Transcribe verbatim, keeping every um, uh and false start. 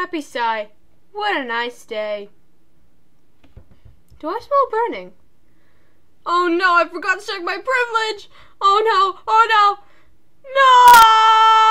Happy sigh. What a nice day. Do I smell burning? Oh no, I forgot to check my privilege! Oh no, oh no, no!